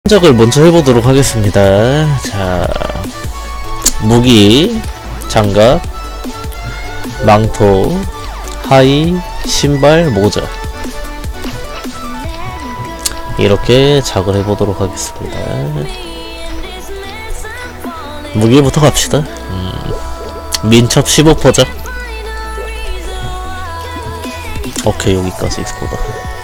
시작을 먼저 해보도록 하겠습니다. 자, 무기, 장갑, 망토, 하의, 신발, 모자 이렇게 작을 해보도록 하겠습니다. 무기부터 갑시다. 민첩 15%죠. 오케이, 여기까지 있구나.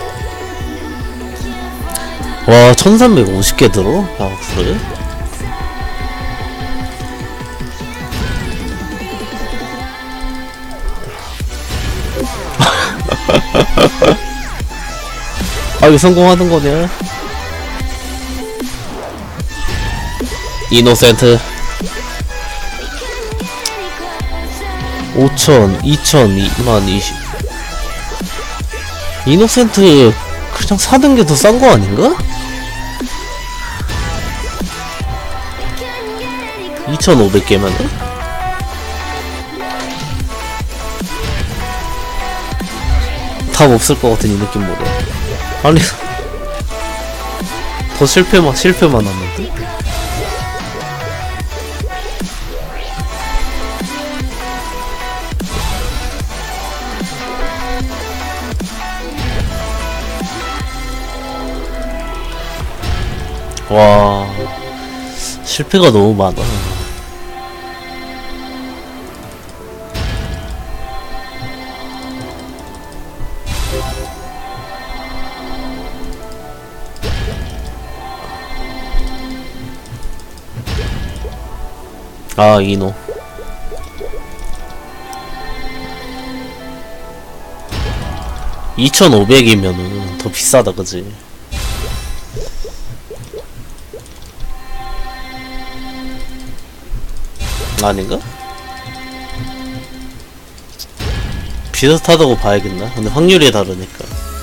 와, 1350개 들어? 아, 그래? 아, 이거 성공하는 거냐? 이노센트 5,000, 2,000, 2만 20. 이노센트 그냥 사는 게 더 싼 거 아닌가? 2,500개면은? 답 없을 것 같은 이 느낌 뭐래. 아니, 더 실패만 하는데? 와, 실패가 너무 많아. 아, 이노 2,500이면은 더 비싸다, 그지? 아닌가? 비슷하다고 봐야겠나? 근데 확률이 다르니까.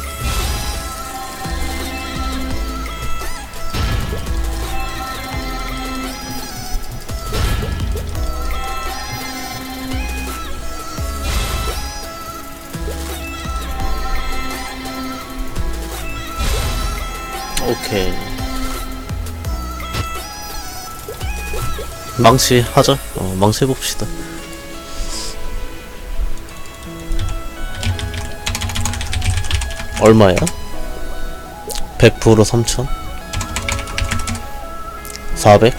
오케이. 망치 하자. 망치 해봅시다. 얼마야? 100% 3,000? 400?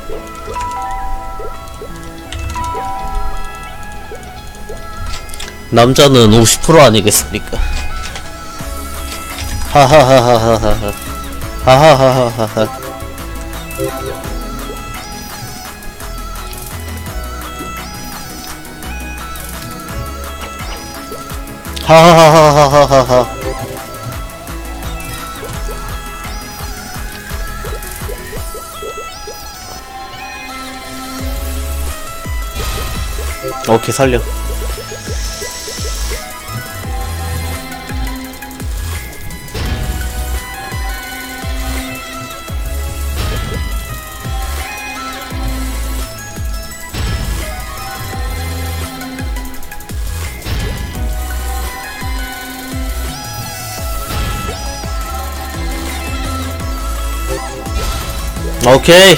남자는 50% 아니겠습니까? 하하하하하하. 하하하하하. 하하하하하하. 오케이, 살려. 오케이.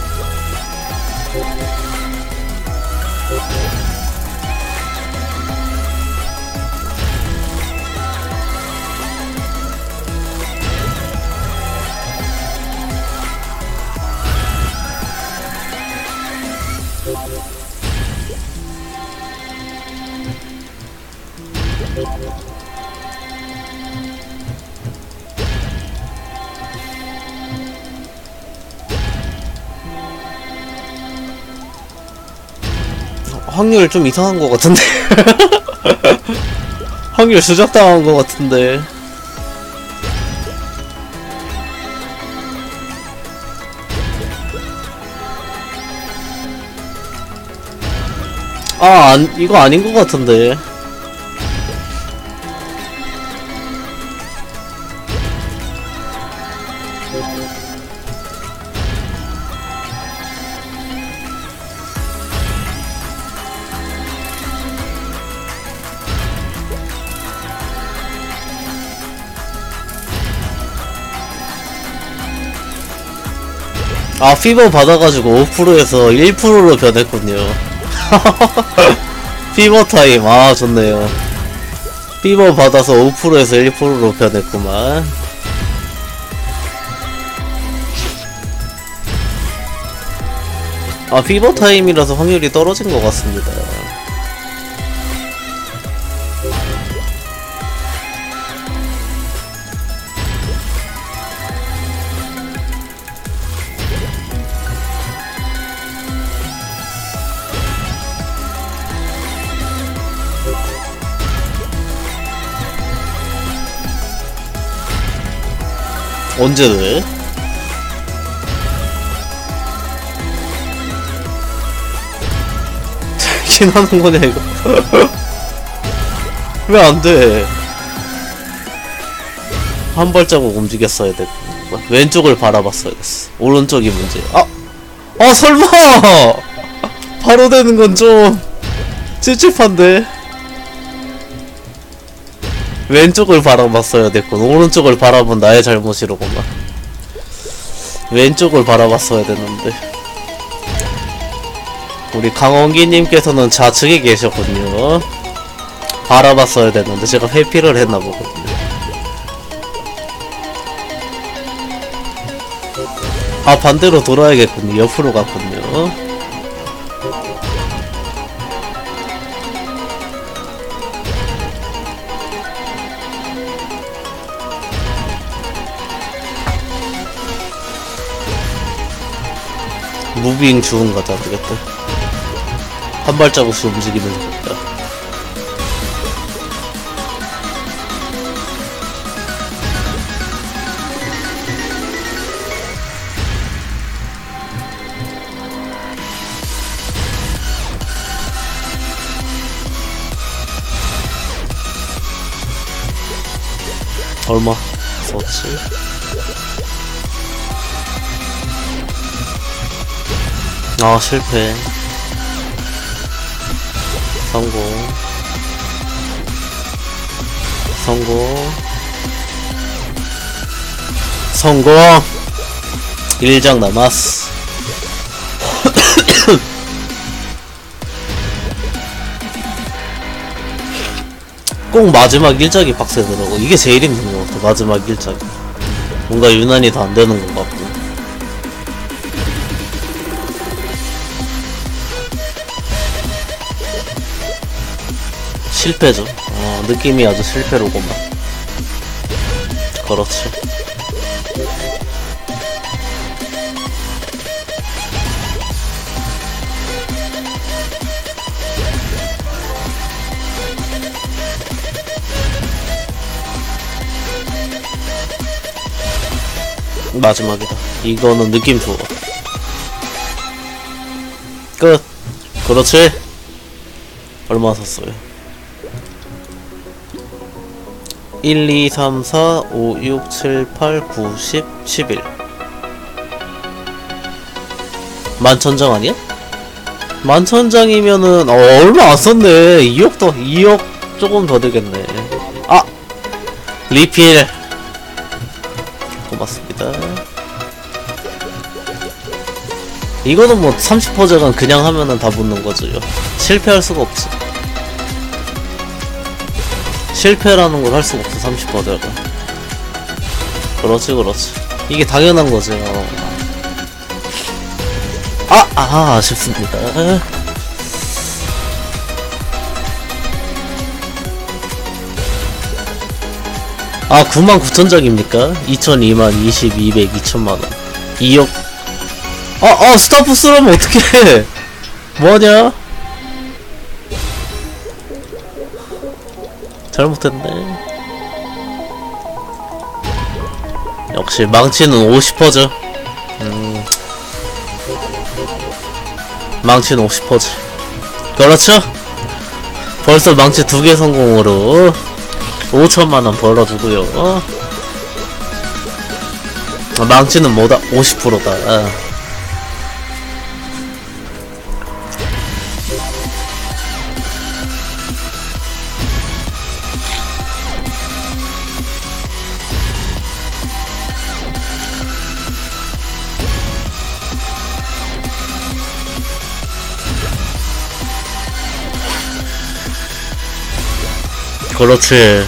확률 좀 이상한 것 같은데. 확률 조작당한 것 같은데. 아, 이거 아닌 것 같은데. 아, 피버 받아가지고 5%에서 1%로 변했군요. 피버 타임. 아, 좋네요. 피버 받아서 5%에서 1%로 변했구만. 아, 피버 타임이라서 확률이 떨어진 것 같습니다. 언제 돼? 되긴 하는 거냐, 이거? 왜 안 돼? 한 발자국 움직였어야 됐고. 왼쪽을 바라봤어야 됐어. 오른쪽이 문제. 아, 설마! 바로 되는 건 좀 찝찝한데? 왼쪽을 바라봤어야 됐군. 오른쪽을 바라본 나의 잘못이로구만. 왼쪽을 바라봤어야 됐는데. 우리 강원기님께서는 좌측에 계셨군요. 바라봤어야 됐는데 제가 회피를 했나보거든요. 아, 반대로 돌아야겠군요. 옆으로 갔군요. 무빙 주운 가자. 되겠다. 한 발자국씩 움직이면 되겠다. 얼마 썼지? 아, 실패. 성공. 성공. 성공. 1장 남았어. 꼭 마지막 1작이 빡세더라고. 이게 제일 힘든 것 같아. 마지막 1작이 뭔가 유난히 더 안되는 것 같고. 실패죠. 느낌이 아주 실패로구만. 그렇지. 마지막이다. 이거는 느낌 좋아. 끝. 그렇지. 얼마 샀어요? 1, 2, 3, 4, 5, 6, 7, 8, 9, 10, 11 11,000장 아니야? 11,000장이면은 얼마 안 썼네. 2억 더, 2억 조금 더 되겠네. 아! 리필 고맙습니다. 이거는 뭐 30%는 그냥 하면은 다 붙는 거죠. 실패할 수가 없지. 실패라는 걸 할 수가 없어. 30%가. 그렇지, 그렇지. 이게 당연한 거지. 아쉽습니다. 아, 99,000장입니까? 2,000, 2만, 20, 200, 2천만원. 2억. 스타프 쓰려면 어떡해. 뭐하냐? 잘못했네. 역시 망치는 50%죠. 망치는 50%지. 그렇죠? 벌써 망치 2개 성공으로 5천만원 벌어주고요. 망치는 뭐다? 50%다. 그렇지.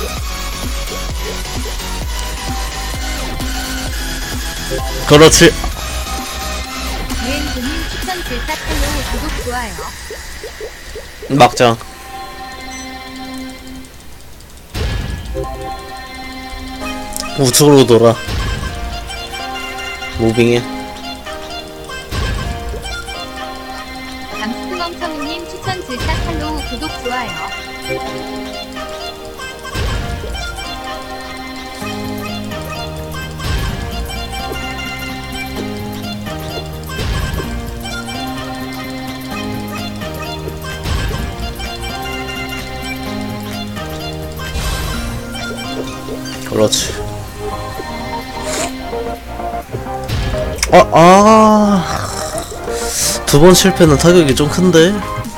그렇지. 유엔군님 추천 글사 팔로우 구독 좋아요. 막장. 우측으로 돌아. 무빙해. 감스트멍텅이님 추천 글사 팔로우 구독 좋아요. 그렇지. 두 번 실패는 타격이 좀 큰데?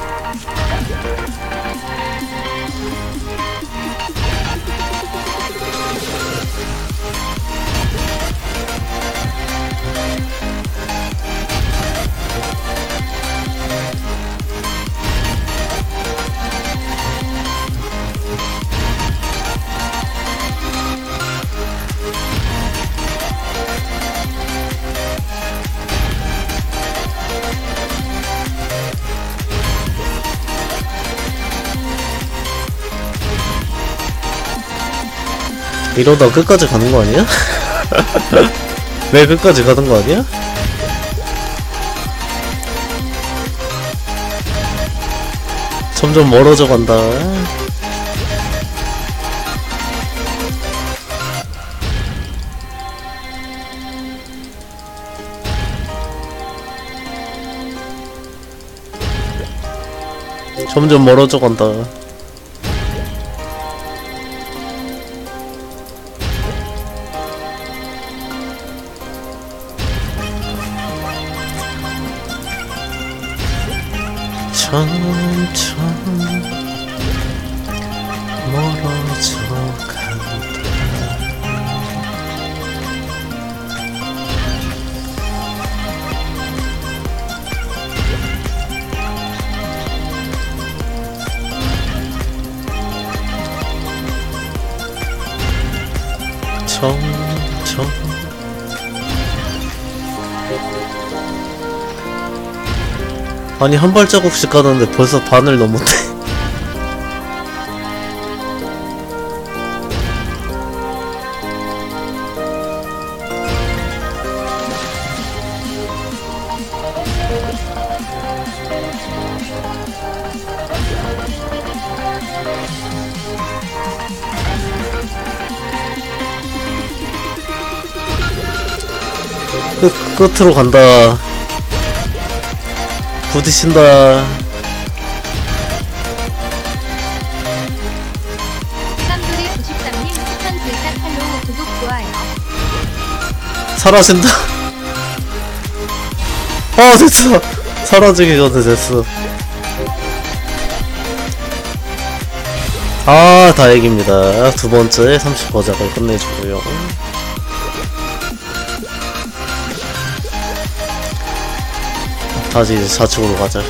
이러다 끝까지 가는 거 아니야? 왜 끝까지 가는 거 아니야? 점점 멀어져 간다. 점점 멀어져 간다. 천천히 멀어져 간다. 천천히. 아니 한 발자국씩 가는데 벌써 반을 넘었대. 끝으로 간다. 부딪힌다. 쌈돌이 93님 추천 글사 팔로우 구독 좋아요. 사라진다. 됐어. 사라지기 전에 됐어. 다행입니다. 두 번째 30거작을 끝내주고요. 다시 이제 좌측으로 가자.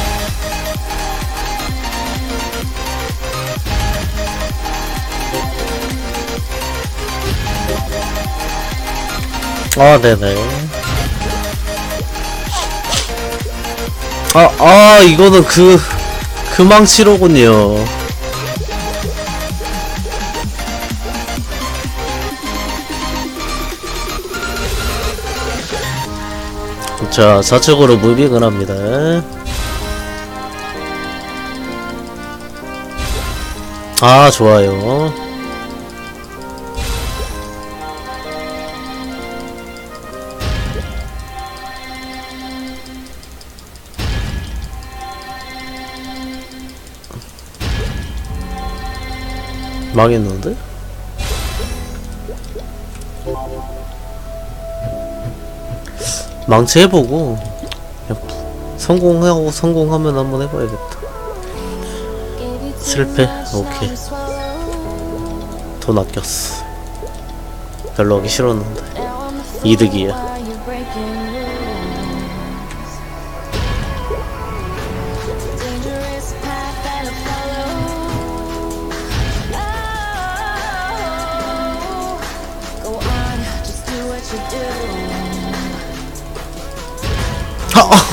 네네. 이거는 그 망치로군요. 자, 좌측으로 무빙을 합니다. 좋아요. 망했는데? 망치 해보고 성공하면 한번 해봐야겠다. 실패? 오케이. 돈 아꼈어. 별로 하기 싫었는데 이득이야.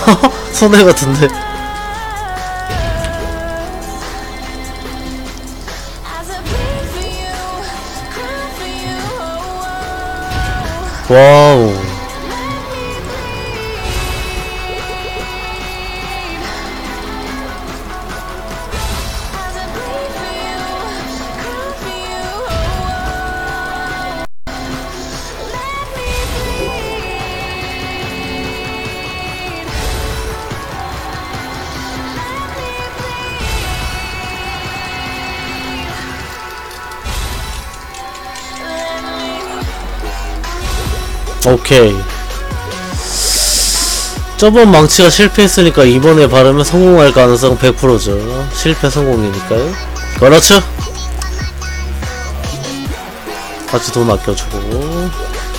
손해 같은데. 와우. 오케이. 저번 망치가 실패했으니까 이번에 바르면 성공할 가능성 100%죠. 실패 성공이니까요. 그렇죠. 같이 돈 아껴주고.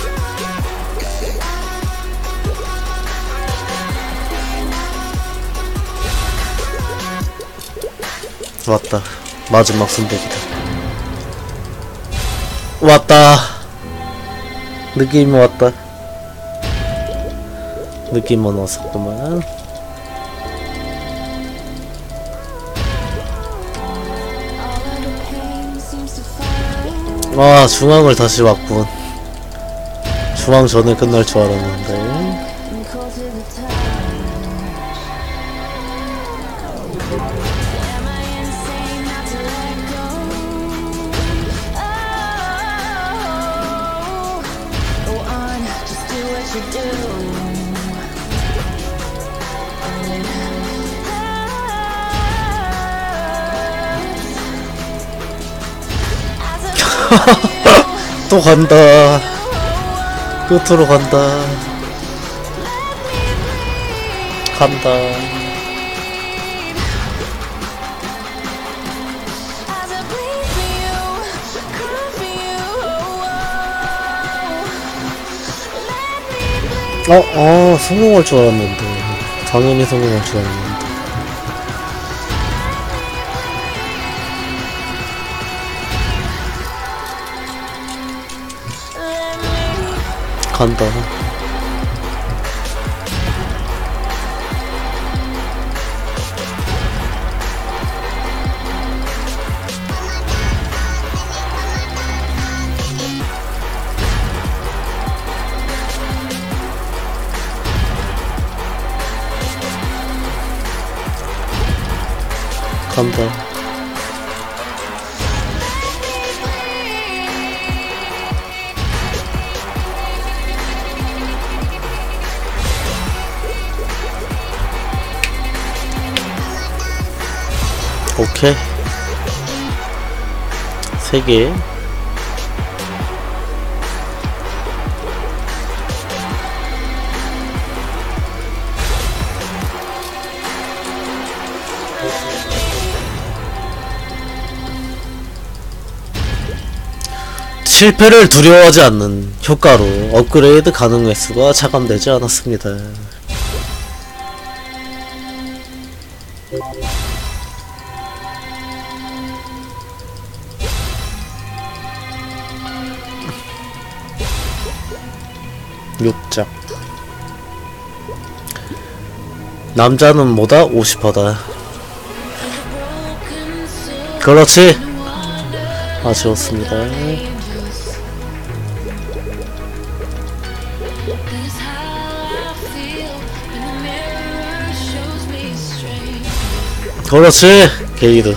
왔다. 마지막 선택이다. 왔다. 느낌이 왔다. 느낌만 왔었구만. 와, 중앙을 다시 왔군. 중앙 전에 끝날 줄 알았는데. 또 간다. 끝으로 간다. 간다. 성공할 줄 알았는데. 당연히 성공할 줄 알았는데. 간다. 간다. 오케이. 3개. 실패를 두려워하지 않는 효과로 업그레이드 가능 횟수가 차감되지 않았습니다. 육작. 남자는 뭐다? 50%다. 그렇지. 아쉬웠습니다. 그렇지. 게이드.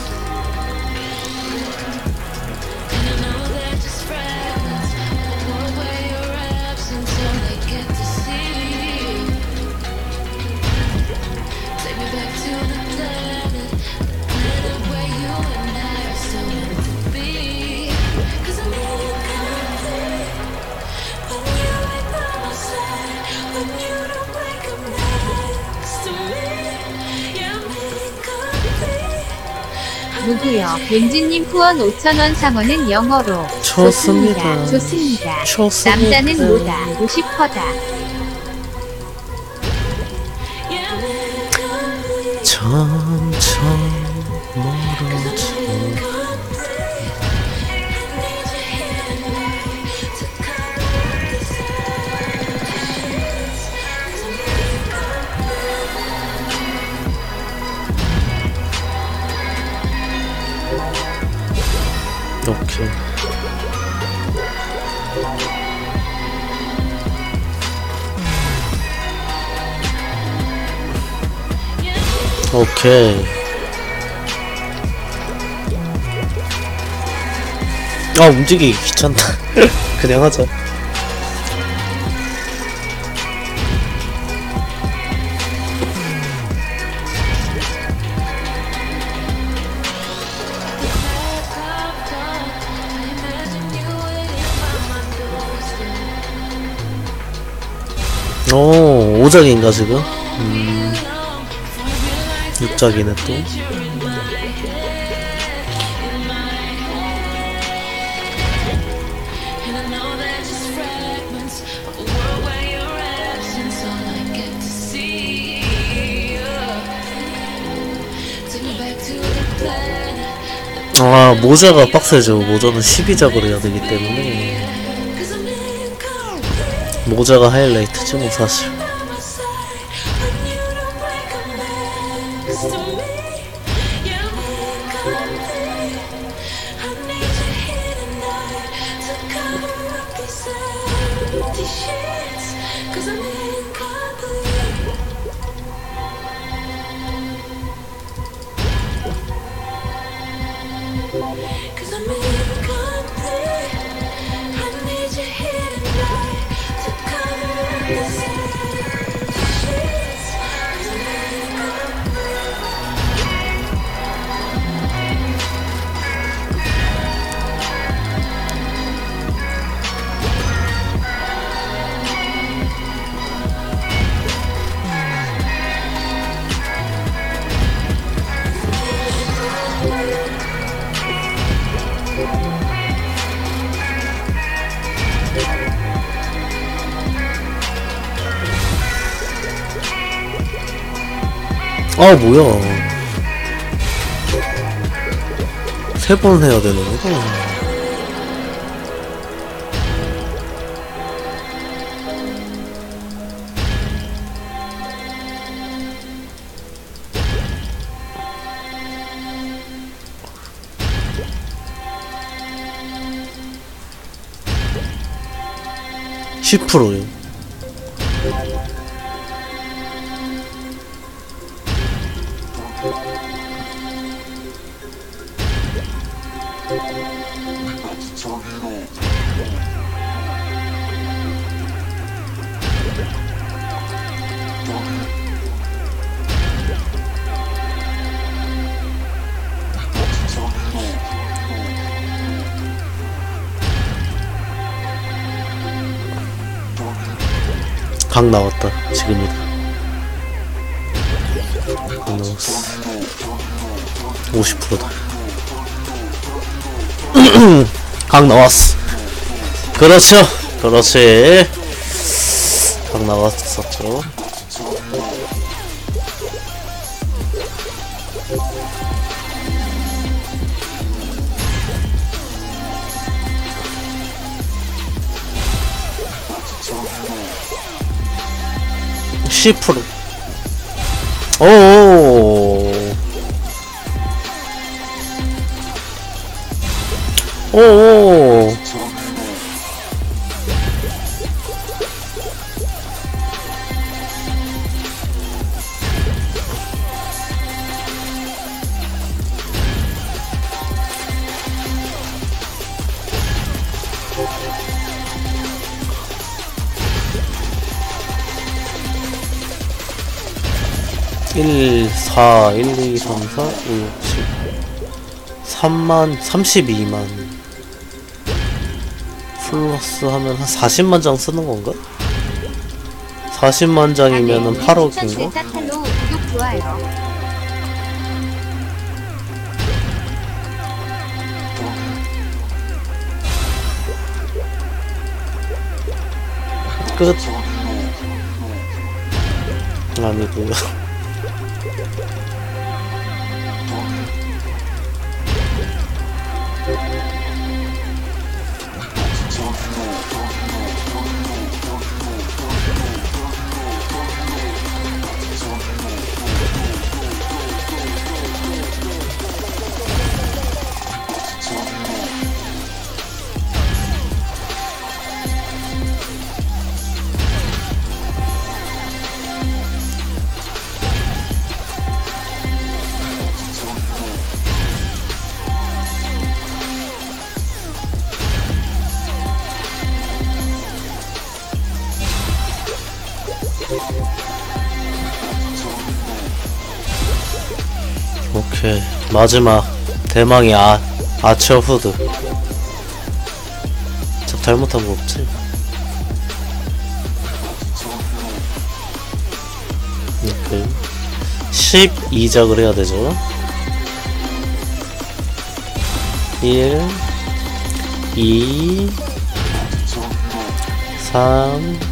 누구요? 왠지님 후원 5,000원 상어는 영어로 좋습니다. 좋습니다. 좋습니다. 남자는 뭐다? 50%다. 점점 멀어져. 오케이. 아, 움직이기 귀찮다. 그냥 하자. 오, 5작인가 지금? 6작이네 또. 아, 모자가 빡세죠. 모자는 12작으로 해야 되기 때문에 모자가 하이라이트지 뭐 사실. 아, 뭐야. 3번 해야 되는 거고. (10%요) 각 나왔다. 지금이다. 각 나왔어. 50%다. 각 나왔어. 그렇죠. 그렇지. 각 나왔었죠. (10%) 오오오 오오 (1, 4, 1, 2, 3, 4, 5, 6, 7) 3만 32만 플러스 하면 한 40만 장 쓰는 건가? 40만 장이면은 8억인가? 탈로 구독 좋아요. 끝. 아니고요. 오케이, 마지막 대망의 아처 후드. 저 잘못한 거 없지? 오케이, 12작을 해야 되죠. 1 2 3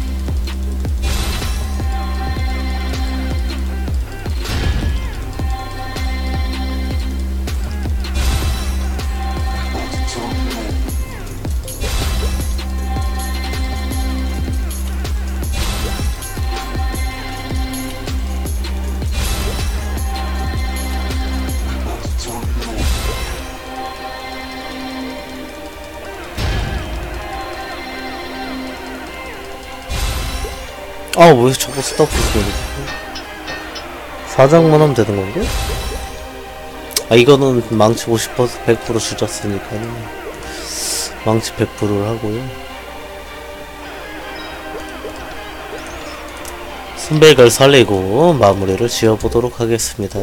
아, 왜 저거 스타프 소리? 4장만 하면 되는 건가? 아, 이거는 망치 50% 100% 주졌으니까는 망치 100%를 하고요. 순백을 살리고 마무리를 지어보도록 하겠습니다.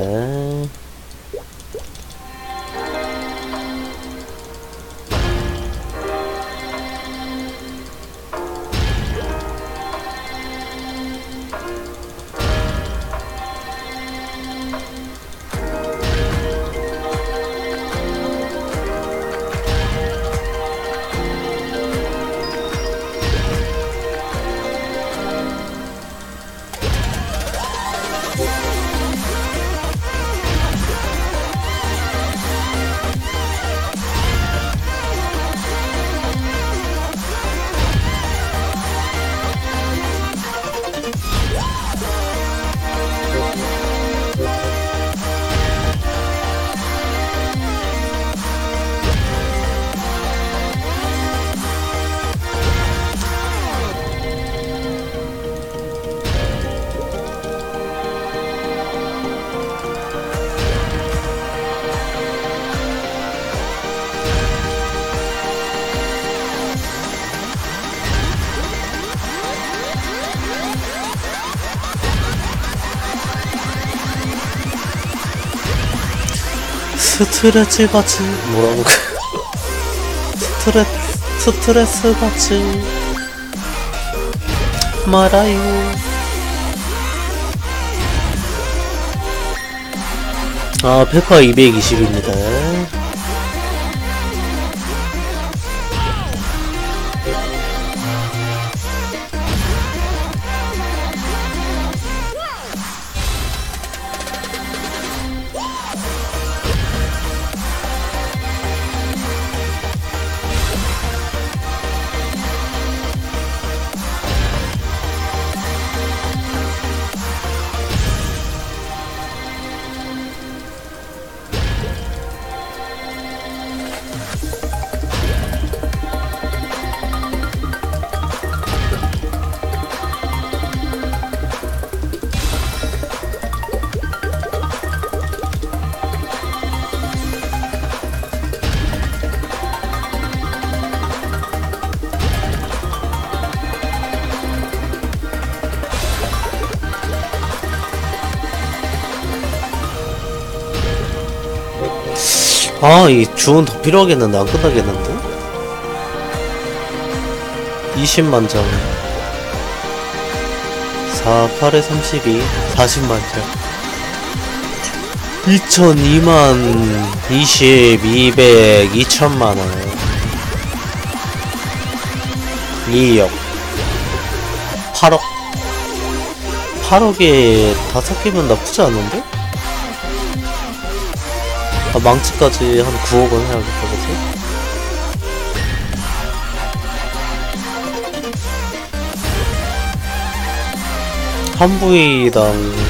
스트레스 받지 뭐라고 스트레스 받지 말아요. 아, 페파 220입니다. 아, 이 주은 더 필요하겠는데 안 끝나겠는데? 20만 장 4, 8에 32 40만 장 2000, 2만 20, 200, 2천만원 2억 8억 8억에 5개면 나쁘지 않은데? 아, 망치까지 한 9억은 해야겠다, 그치? 한 부위당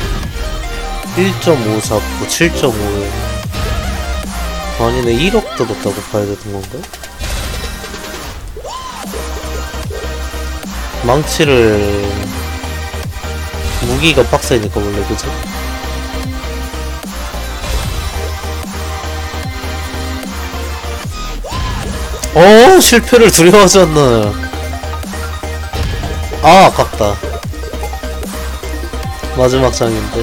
1.5 잡고 7.5에 아니네, 1억 들었다고 봐야 되는 건가? 망치를 무기가 빡세니까 원래, 그치? 실패를 두려워하지 않나. 아, 아깝다. 마지막 장인데.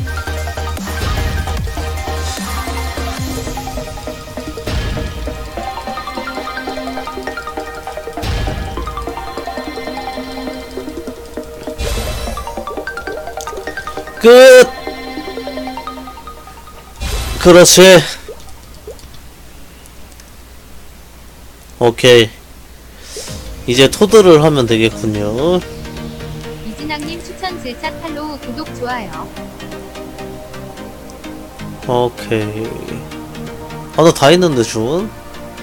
끝! 그렇지. 오케이. 이제 토드를 하면 되겠군요. 이진학님 추천 질차 팔로우 구독 좋아요. 오케이. 아, 나 다 했는데, 주문?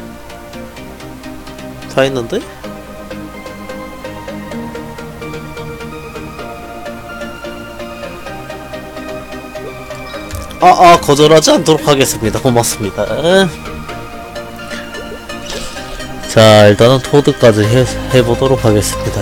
다 했는데? 거절하지 않도록 하겠습니다. 고맙습니다. 자, 일단은 토드까지 해보도록 하겠습니다.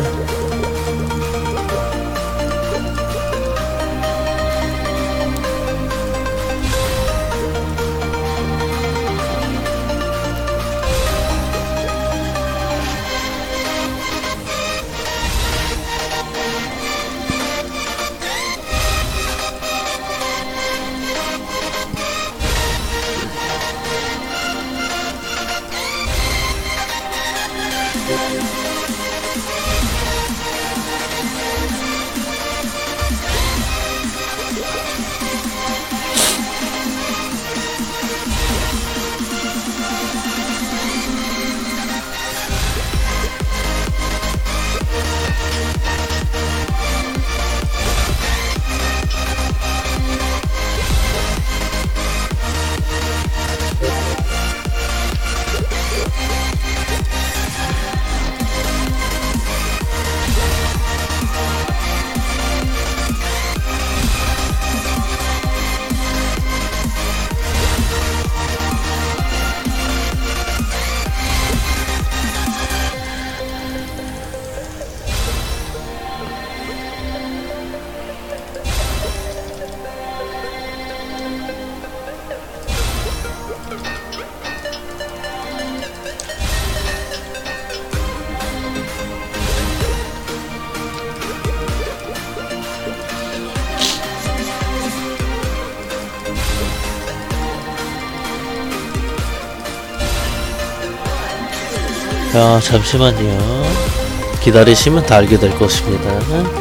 자, 잠시만요. 기다리시면 다 알게 될 것입니다.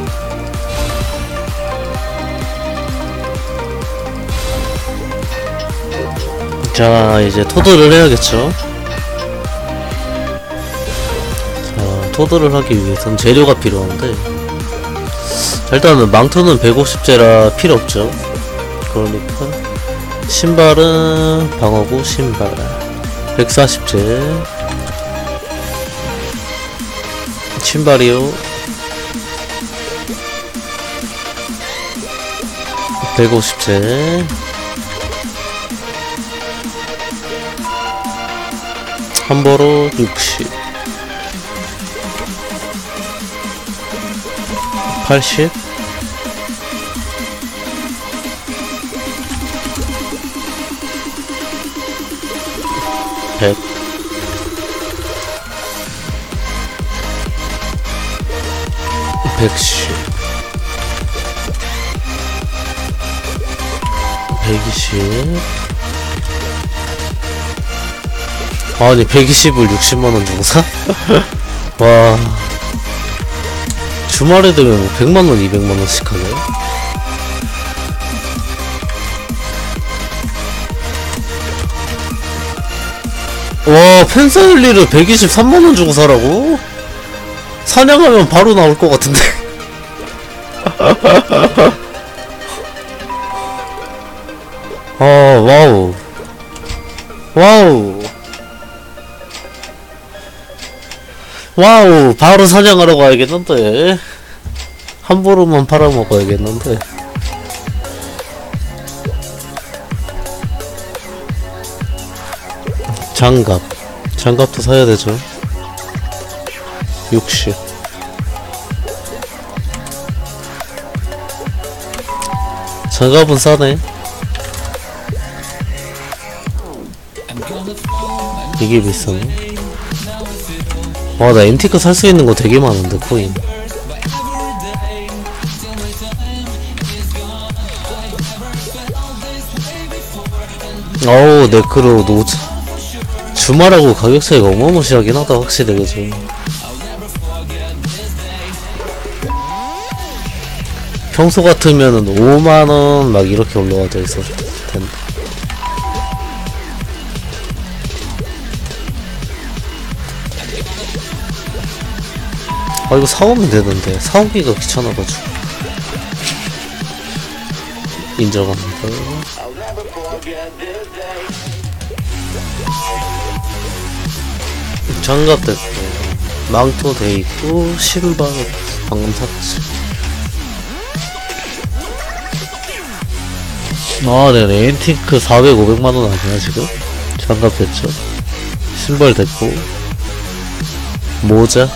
자, 이제 토드를 해야겠죠. 자, 토드를 하기 위해선 재료가 필요한데, 일단은 망토는 150재라 필요 없죠. 그러니까 신발은 방어구 신발 140재, 신발이요 150재, 한보로 60, 80, 100, 110, 120. 아니 120을 60만원 주고 사? 와, 주말에 되면 100만원 200만원씩 하네. 와, 펜사일리를 123만원 주고 사라고? 사냥하면 바로 나올 것 같은데. 와우. 와우. 와우, 바로 사냥하러 가야겠는데. 한 보루만 팔아먹어야겠는데. 장갑도 사야 되죠. 60. 장갑은 싸네. 이게 비싸네. 와, 나 앤티크 살 수 있는 거 되게 많은데, 코인. 어우 네크로 노즈 주말하고 가격 차이가 어마무시하긴 하다 확실히. 그죠? 평소 같으면은 5만원 막 이렇게 올라가져 있었을 텐데. 아 이거 사오면 되는데 사오기가 귀찮아가지고. 인정합니다. 장갑 됐고 망토 돼있고 신발 방금 샀지. 아 네네 엔티크 400, 500만원 아니야 지금? 장갑 됐죠. 신발 됐고 모자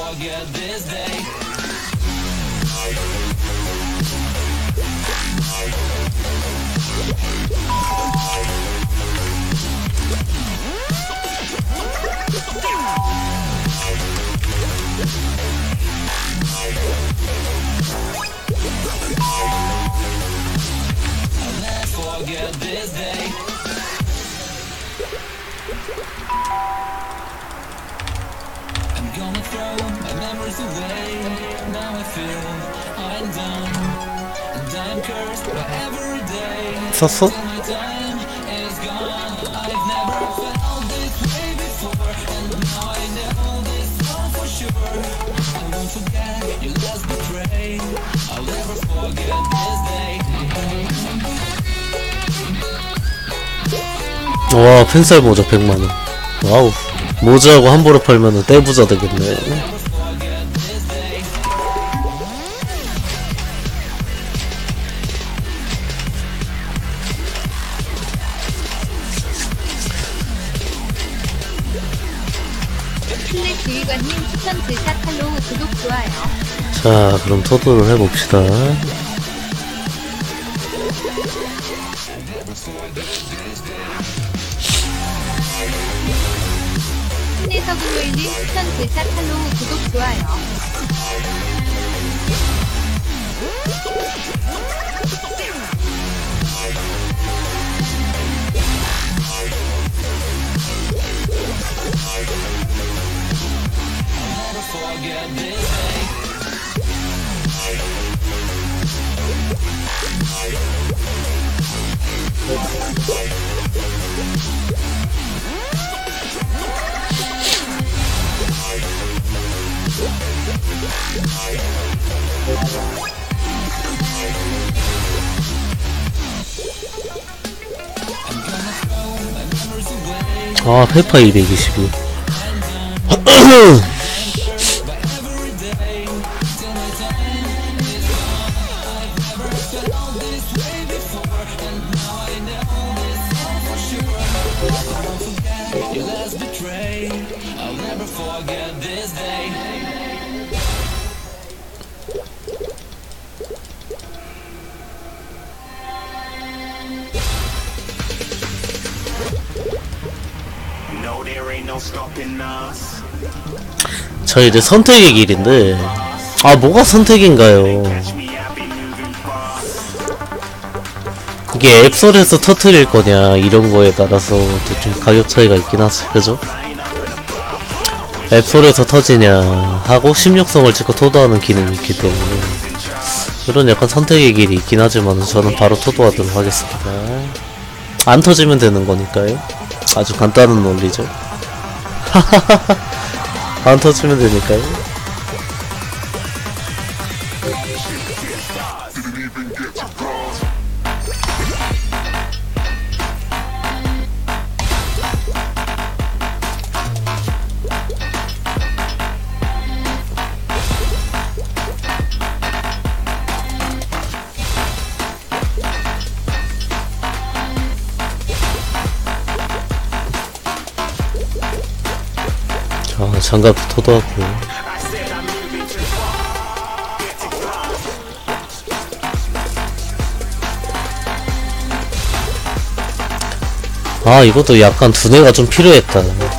샀어? 와 펜살 모자 100만원. 와우 모자하고 함부로 팔면은 떼부자 되겠네. 플랫 지휘관님 추천 글샷 팔로우 구독 좋아요. 자 그럼 토도를 해봅시다. 신혜서구로일님 추천 글샷 팔로우 구독 좋아요. 아 페파 222. 저 이제 선택의 길인데 아 뭐가 선택인가요? 이게 앱솔에서 터트릴 거냐 이런 거에 따라서 좀 가격 차이가 있긴 하지. 그죠? 앱솔에서 터지냐 하고 심력성을 찍고 토도하는 기능이 있기 때문에 그런 약간 선택의 길이 있긴 하지만 저는 바로 토도하도록 하겠습니다. 안 터지면 되는 거니까요. 아주 간단한 논리죠. 안 터지면 되니까요. 자, 장갑도 토도하고. 아, 이것도 약간 두뇌가 좀 필요했다.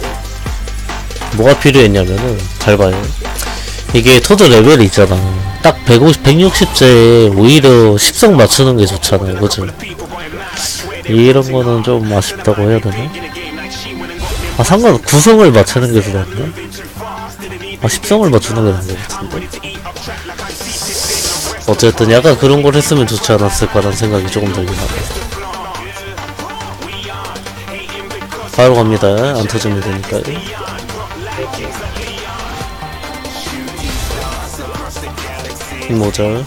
뭐가 필요했냐면은, 잘 봐요. 이게 토도 레벨이 있잖아. 딱 150, 160째에 오히려 10성 맞추는 게 좋잖아요. 그죠? 이런 거는 좀 아쉽다고 해야 되나? 아, 상관, 구성을 맞추는 게 더 낫나? 아, 10성을 맞추는 게 나은 것 같은데. 어쨌든 약간 그런 걸 했으면 좋지 않았을까라는 생각이 조금 들긴 하네. 바로 갑니다. 안 터지면 되니까요. 모자.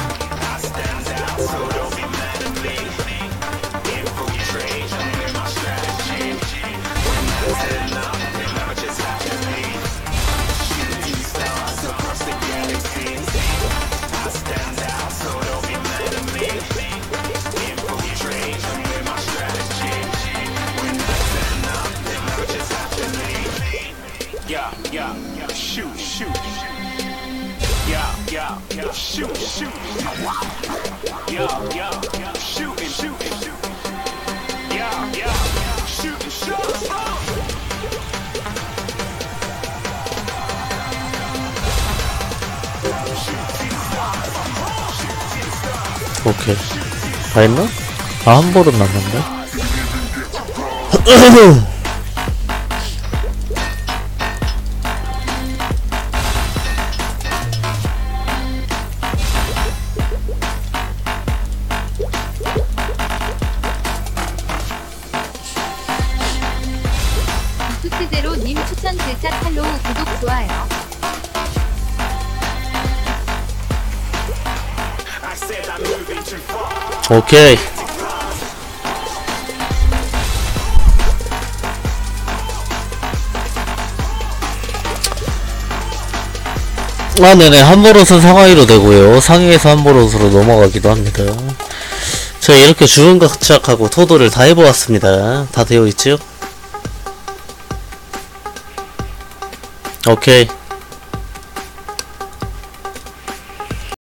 오케이. 다 했나? 아, 한 볼은 남았네. 투트제로님 추천 글자 팔로우 구독 좋아요. 오케이. 아, 네네. 한보롯은 상하이로 되고요. 상해에서 한보롯으로 넘어가기도 합니다. 저희 이렇게 주은각착하고 토도를 다 해보았습니다. 다 되어있죠? 오케이.